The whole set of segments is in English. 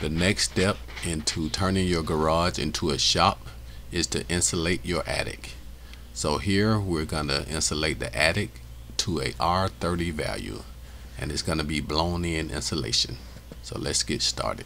The next step into turning your garage into a shop is to insulate your attic. So here we're going to insulate the attic to a R30 value, and it's going to be blown in insulation. So let's get started.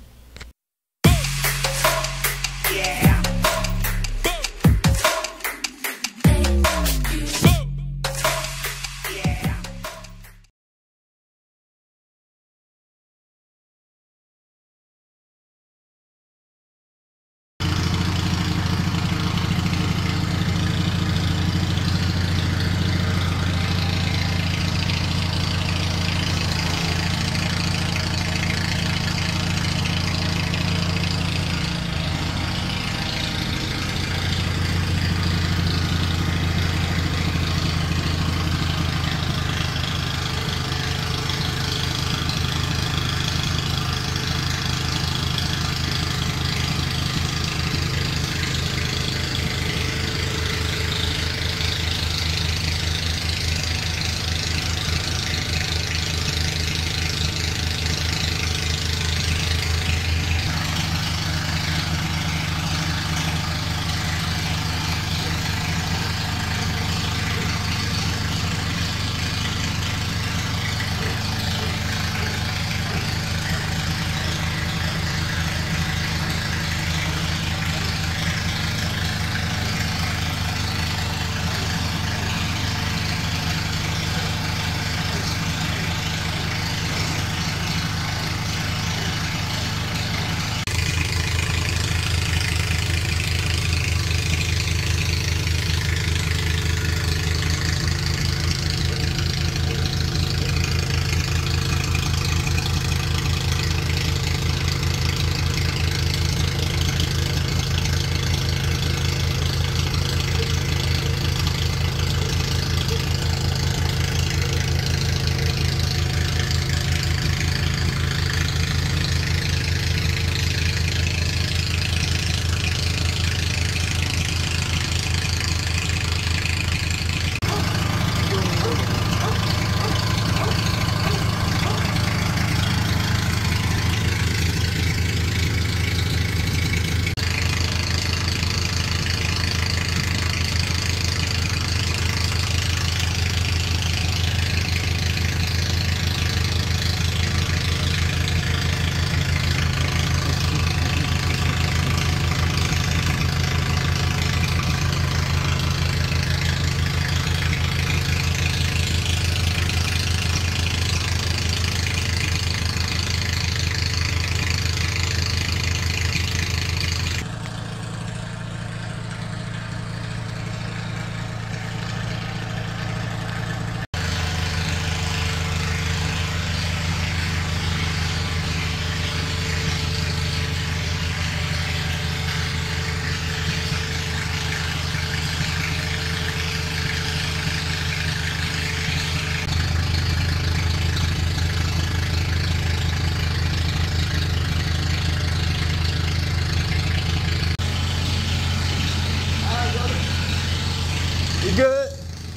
You good?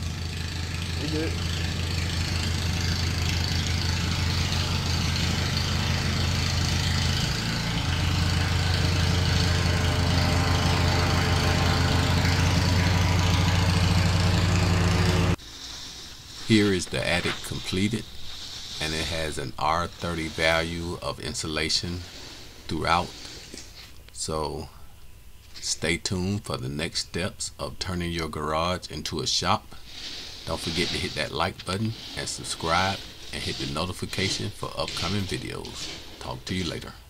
You good? Here is the attic completed, and it has an R30 value of insulation throughout. So stay tuned for the next steps of turning your garage into a shop. Don't forget to hit that like button and subscribe, and hit the notification for upcoming videos. Talk to you later.